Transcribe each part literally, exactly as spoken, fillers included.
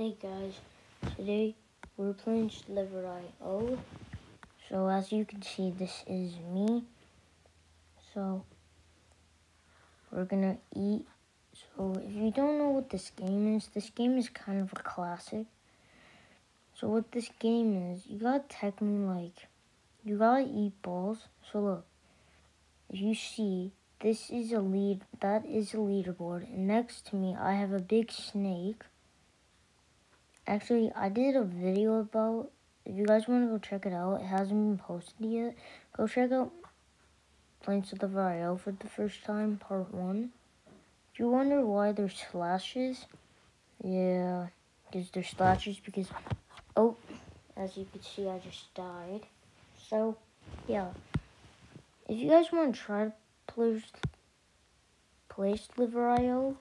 Hey guys, today we're playing Sliver dot i o. So as you can see, this is me. So we're gonna eat. So if you don't know what this game is, this game is kind of a classic. So what this game is, you gotta technically like, you gotta eat balls. So look, if you see, this is a lead, that is a leaderboard. And next to me, I have a big snake. Actually, I did a video about, if you guys want to go check it out, it hasn't been posted yet. Go check out Playing Sliver dot i o for the first time, part one. If you wonder why there's slashes, yeah, because there's slashes because, oh, as you can see, I just died. So, yeah. If you guys want to try to play, play Sliver dot i o,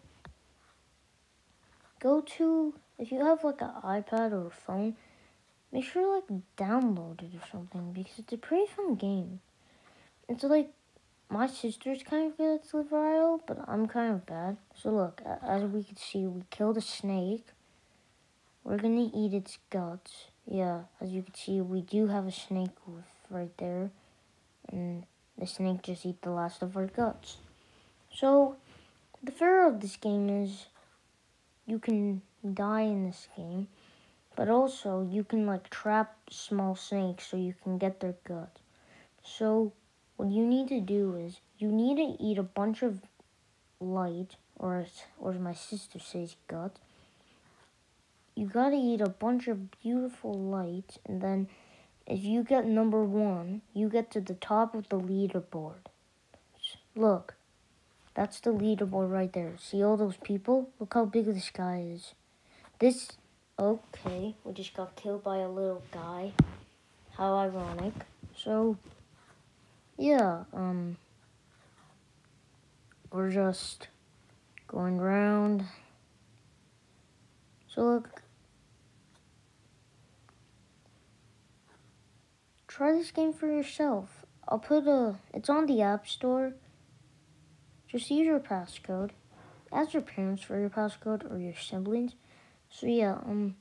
go to, if you have like an iPad or a phone, make sure to like download it or something because it's a pretty fun game. It's like my sister's kind of good at Sliver dot i o, but I'm kind of bad. So look, as we can see, we killed a snake. We're gonna eat its guts. Yeah, as you can see, we do have a snake right there, and the snake just ate the last of our guts. So the fear of this game is you can die in this game. But also, you can like trap small snakes so you can get their guts. So, what you need to do is, you need to eat a bunch of light, or as, or as my sister says, guts. You gotta eat a bunch of beautiful lights, and then if you get number one, you get to the top of the leaderboard. Look, that's the leaderboard right there. See all those people? Look how big the sky is. This... Okay, we just got killed by a little guy. How ironic. So, yeah, um, we're just going around. So look, try this game for yourself. I'll put a, it's on the App Store. Just use your passcode. Ask your parents for your passcode or your siblings. So yeah, um,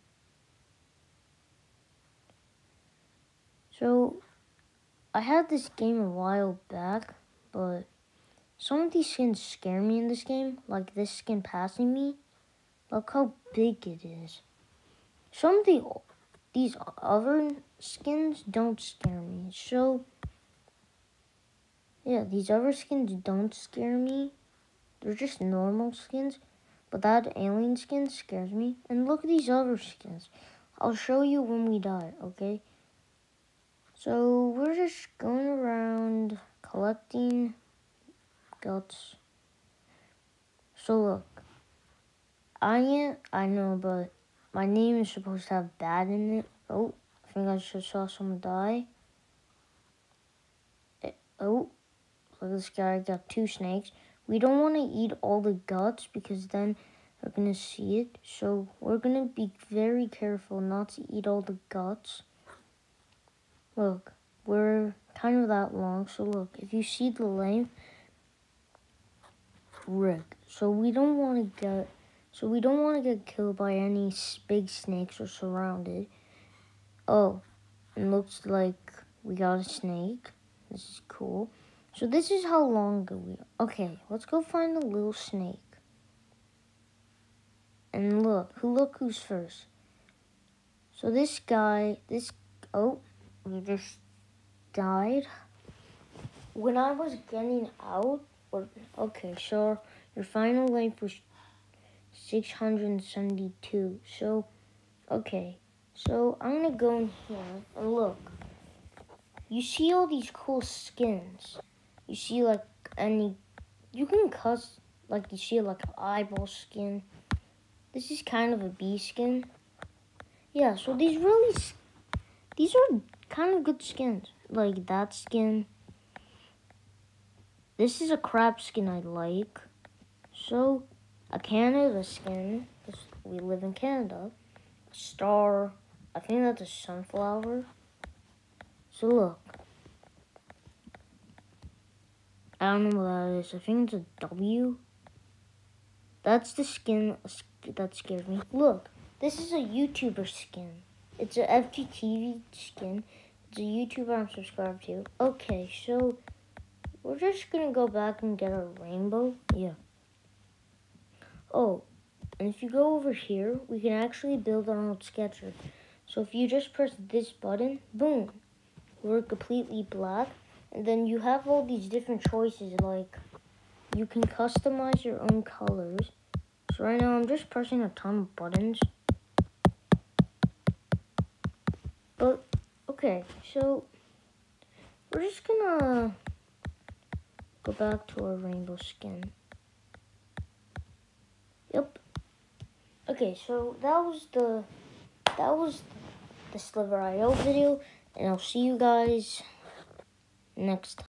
so I had this game a while back, but some of these skins scare me in this game, like this skin passing me. Look how big it is. Some of the, these other skins don't scare me. So, yeah, these other skins don't scare me. They're just normal skins. But that alien skin scares me. And look at these other skins. I'll show you when we die, okay? So, we're just going around collecting guts. So, look. I am, I know, but my name is supposed to have bad in it. Oh, I think I just saw someone die. It, oh, look at this guy, got two snakes. We don't want to eat all the guts because then they're going to see it. So we're going to be very careful not to eat all the guts. Look, we're kind of that long. So look, if you see the length, Rick. So we don't want to get... So we don't want to get killed by any big snakes or surrounded. Oh, and looks like we got a snake. This is cool. So this is how long ago we are. Okay, let's go find the little snake. And look, who look who's first. So this guy, this, oh, we just died. When I was getting out, or, okay, so your final length was six hundred seventy-two. So, okay. So, I'm going to go in here and look. You see all these cool skins. You see, like, any... You can cuss, like, you see, like, an eyeball skin. This is kind of a bee skin. Yeah, so these really... These are kind of good skins. Like, that skin. This is a crab skin I like. So... A Canada skin, because we live in Canada. A star, I think that's a sunflower. So look. I don't know what that is. I think it's a W. That's the skin that scares me. Look, This is a YouTuber skin. It's a F G T V skin. It's a YouTuber I'm subscribed to. Okay, so we're just gonna go back and get our rainbow. Yeah. Oh, and if you go over here, we can actually build our own sketcher. So if you just press this button, boom, we're completely black. And then you have all these different choices, like you can customize your own colors. So right now I'm just pressing a ton of buttons. But, okay, so we're just gonna go back to our rainbow skin. Yep. Okay, so that was the, that was the Sliver dot i o video, and I'll see you guys next time.